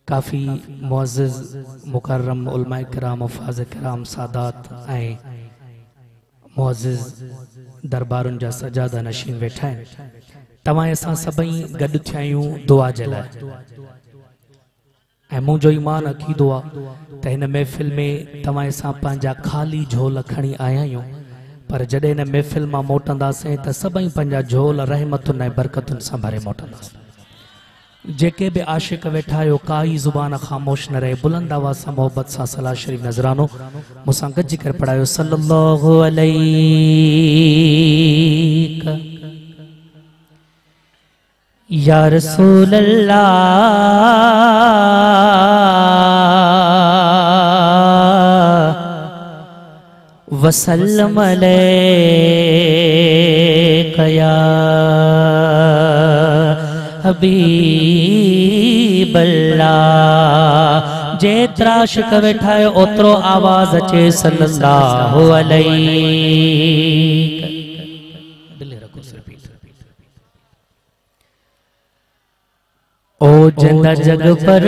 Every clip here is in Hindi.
काफ़ी मुअज़्ज़िज़ मुकर्रम उलमा किराम हफ़ाज़ किराम सादात ऐं मुअज़्ज़िज़ दरबारुनि जा सजादा नशीन वेठा आहिनि। तव्हां असां सभई गॾु थिया आहियूं दुआ जे लाइ ऐं मुंहिंजो ईमान अक़ीदो आहे त हिन महफ़िल में तव्हां असां पंहिंजा ख़ाली झोल खणी आया आहियूं, पर जॾहिं हिन महफ़िल मां मोटंदासीं त सभई पंहिंजा झोल रहमतुनि ऐं बरकतुनि सां भरे मोटंदासीं। जेके भी आशिक वेठा आहियो काई ज़ुबान ख़ामोश न रहे, बुलंद आवाज़ सां मोहब्बत सां सलाह शरीफ नज़रानो मूंसां गॾिजी करे पढ़ायो। सल्लल्लाहु अलैहि या रसूल अल्लाह वसल्लम अलैका या हबीब अल्लाह। जेतिरा आशिक वेठा आहियो ओतिरो आवाज़ अचे सल्लल्लाहु अलैहि। ओ जंदा जग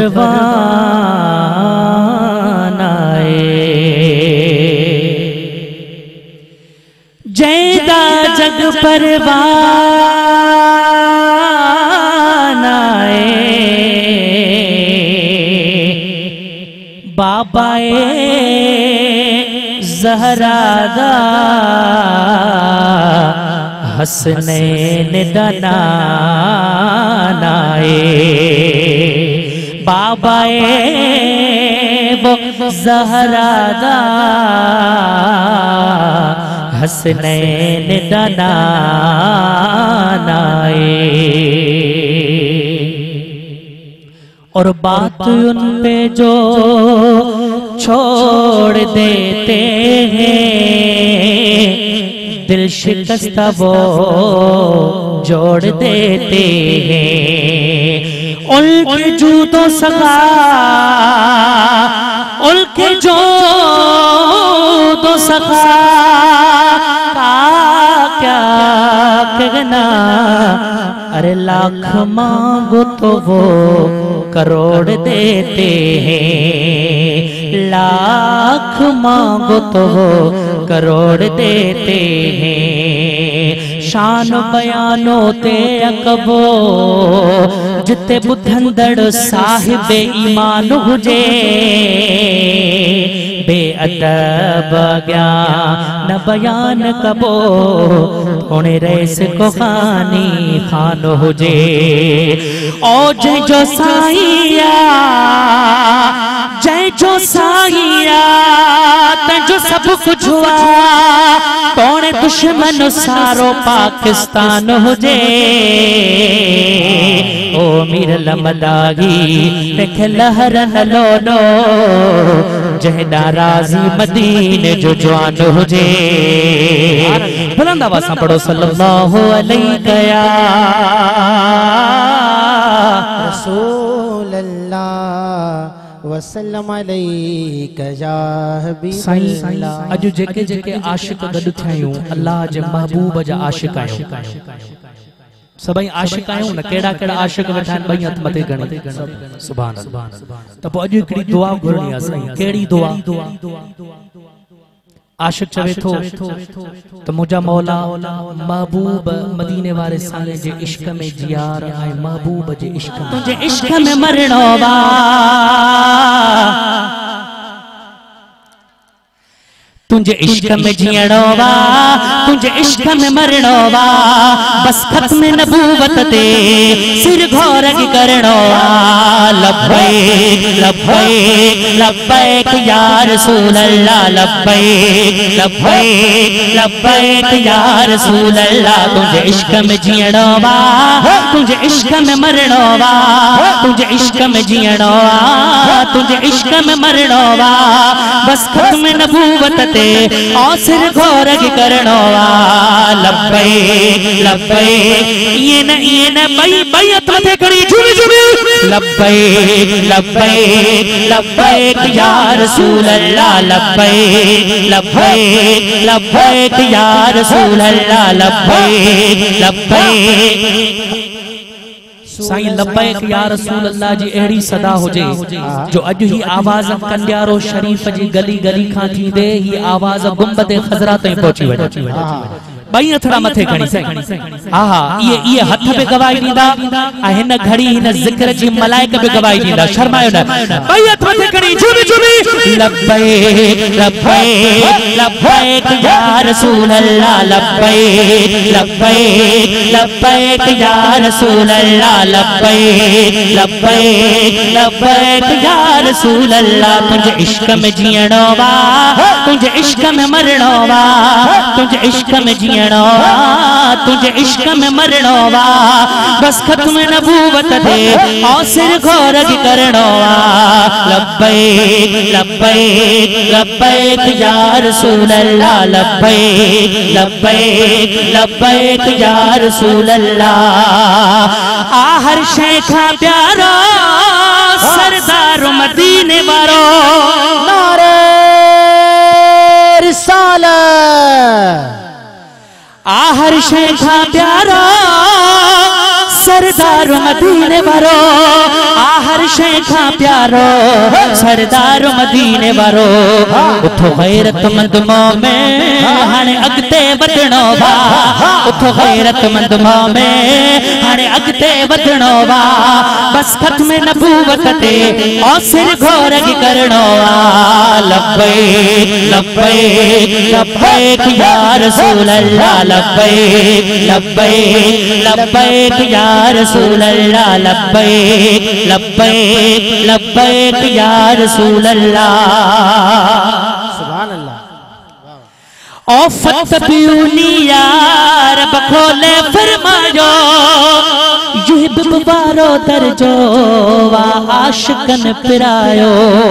परवान आए, जैदा जग परवान आए, बाबाए ज़हरा हसनैन दनाए, बाबाए वो ज़हरा हसनैन दनाए। और बात उन पे जो छोड़ देते हैं, दिल शिकस्ता वो जोड़ देते हैं। उनके जूदो सखा, उनके जूदो सखा का क्या कहना, अरे लाख मांगो तो वो करोड़ देते हैं, लाख मांगो तो वो करोड़ देते हैं। शान बयानो ते अकबो जिते बुधंदड़ साहिब ईमान हुजे, बेअदब ज्ञान बयान कबो उन्हें रैस को खानी खान हुजे। ओ जय जो साईया, जय जो साईया तंजो सब कुछ हुआ, तोड़े दुश्मन सारो पाकिस्तान हुजे। ओ मीर लमदागी देख लहर लोनो, जहदा राजी मदीने जो जवान हुजे। बुलंद आवाज़ सां पढ़ो सल्लल्लाहु अलैहि या रसूल अल्लाह वसल्लम अलैका या हबीब अल्लाह। अजु जेके जेके आशिक गॾु थिया आहियूं अल्लाह जे महबूब जा आशिक आहियूं, सभई आशिक आहियूं न। केड़ा केड़ा आशिक वेठा आहिनि, ॿई हथ मथे खणी सुभान अल्लाह। त पोइ अॼु हिकिड़ी दुआ घुरणी आहे साईं। कहिड़ी दुआ? आशिक चवे थो त मुंहिंजा मौला महबूब मदीने वारे साईं जे इश्क में जियार ऐं महबूब जे इश्क में, तुंहिंजे इश्क में मरणो वा, तुझे इश्क में जियणो वा, तुझे इश्क में मरणो वा, बस खत्म नबूवत ते सिर घोरग करणो वा। लब्बैक लब्बैक लब्बैक या रसूल अल्लाह, लब्बैक लब्बैक लब्बैक या रसूल अल्लाह। तुझे इश्क में जियणो वा, तुझे इश्क में मरणो वा, तुझे इश्क में जियणो वा, तुझे इश्क में मरणो वा, बस खत्म नबूवत और सिर घोरग करणो वा। लब्बैक लब्बैक ये न बई हथ मथे खड़ी झूमी झूमी। लब्बैक लब्बैक लब्बैक या रसूल अल्लाह, लब्बैक लब्बैक लब्बैक या रसूल अल्लाह, लब्बैक लब्बैक। साईं लब्बैक या रसूल अल्लाह जी अहिड़ी सदा हुजे जो अॼु ही आवाज़ कंडियारो शरीफ जी गली गली खां थींदे ही आवाज़ गुंबद खज़रा ताईं पहुची वञे। बई हथड़ा मथे खणी हा हा ये हथ पे गवाही दींदा हिन घड़ी हिन जिक्र जी मलाइक पे गवाही दींदा। शर्मायो न बई हथ मथे खणी झूमी झूमी लब्बैक लब्बैक लब्बैक या रसूल अल्लाह लब्बैक लब्बैक लब्बैक या रसूल अल्लाह लब्बैक लब्बैक लब्बैक या रसूल अल्लाह। तुझे इश्क में जियणो वा तुझे इश्क में मरणो वा तुझे इश्क में तुझे इश्क में मरणो वा बस खत्म नबूवत दे और सिर घोरग करणो वा। लब्बैक लब्बैक लब्बैक या रसूल अल्लाह लब्बैक लब्बैक लब्बैक या रसूल अल्लाह। हर शै खां प्यारो सरदार मदीने वारो नारे रिसालत हर शै खां प्यारो सरदार मदीने वारो हर शै खां प्यारो सरदार मदीने वारो। उठो गैरतमंद मोमें हाणे अॻिते वधणो वा उठो गैरतमंद मोमें हाणे अॻिते वधणो वा बस ख़त्म नबूवत ते और सिर घोरग करणो वा। लब्बैक लब्बैक लब्बैक या रसूल अल्लाह लब्बैक लब्बैक लब्बैक या रसूल अल्लाह लब्बैक लब्बैक लब्बैक या रसूल अल्लाह। सुभान अल्लाह। ओ फतबियूनी या रब खोले फरमायो युहिब वारो दर्जो वा आशिकन पिरायो।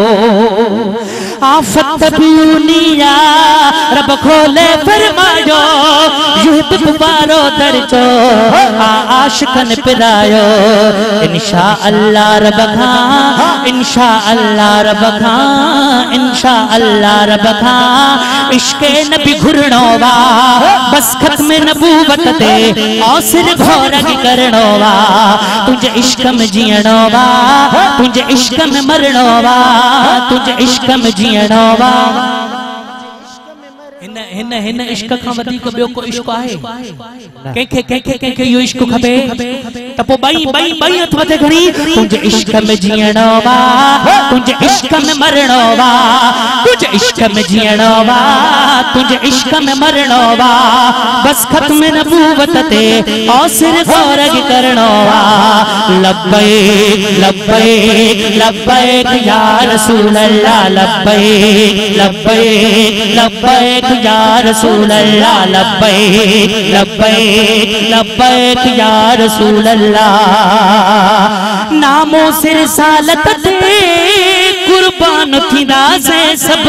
फतबियूनी या रब खोले फरमायो युहिब वारो दर्जो आशिकन पिरायो। इंशा अल्लाह रब खां इंशा अल्लाह रब खां इंशा अल्लाह रब खां इश्क़े नबी घुरणो वा बस ख़त्म नबूवत ते और सिर घोरग करणो वा। तुझे इश्क में जियणो वा तुझे इश्क में मरणो वा तुझे इश्क में जियणो वा। हिन हिन इश्क खां वधीक ॿियो को इश्क आहे? कंहिंखे कंहिंखे कंहिंखे इहो इश्क खपे त पोइ ॿई ॿई ॿई हथ मथे खणी तुंहिंजे इश्क में जियणो वा तुंहिंजे इश्क में मरणो वा तुंहिंजे इश्क में जियणो वा तुंहिंजे इश्क में मरणो वा बस ख़त्म नबूवत ते और सिर घोरग करणो वा। लब्बैक लब्बैक लब्बैक या रसूल अल्लाह लब्बैक लब्बैक लब्बैक या रसूल अल्लाह लब्बैक लब्बैक लब्बैक या रसूल अल्लाह। नामो सिर सालत ते कुर्बान थींदा से सब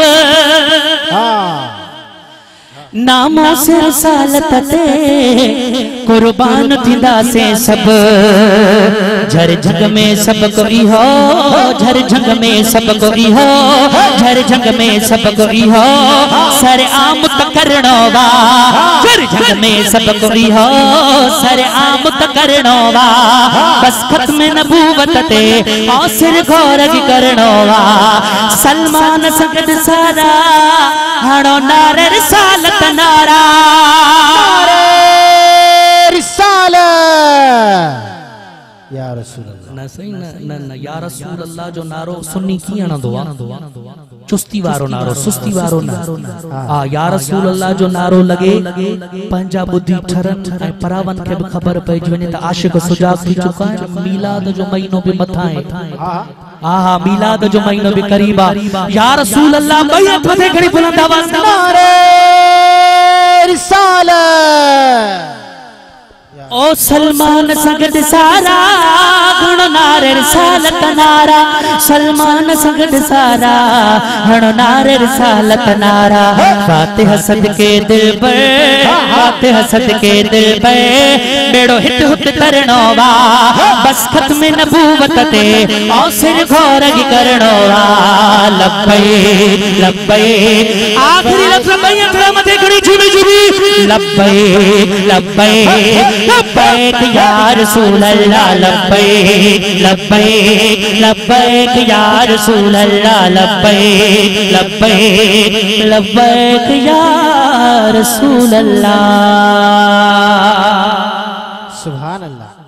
नामो सिर सालत ते कुर्बान थींदा से सब। झर झंग में सब को इहो झर झंग में सब को इहो झर झंग में सब को इहो सर आम तकरणो वा। झर झंग में सब को इहो सर आम तकरणो वा बस ख़त्म नबूवत ते और सिर घोरग करणो वा। सलमान संगत सारा हणो नारे रिसालत नारा रिसालत या रसूल अल्लाह। न सही न न या रसूल अल्लाह जो नारो सुन्नी की हणंदो आ चुस्ती वारो नारो सुस्ती वारो ना या रसूल अल्लाह जो नारो लगे पंजा बुद्धि ठरन ऐं परावन के भी खबर पइजी वने त आशिक सुजाग थी चुका है। मीलाद जो महीनो भी मथा है हाँ मीलाद जो महीनो भी करीब आ। या रसूल अल्लाह ॿई हथ मथे खणी बुलंद आवाज़ नारे रिसालत। ओ सलमान संगत सारा हण नारे रिसालत नारा सलमान संगत सारा हण नारे रिसालत नारा। फातिहा सदके दिल पर आते हसद के दिल पे बेड़ो हित हुत करनोवा बस खत्म नबूवत ते और सिर घोरग करनोवा लब्बैक लब्बैक आखिरी लफ्ज़ लब्बैक थोड़ा मथे खड़ी झूमी झूमी लब्बैक लब्बैक लब्बैक या रसूल अल्लाह लब्बैक लब्बैक लब्बैक या रसूल अल्लाह लब्बैक लब्बैक लब्बैक या रसूल अल्लाह सुभान अल्लाह।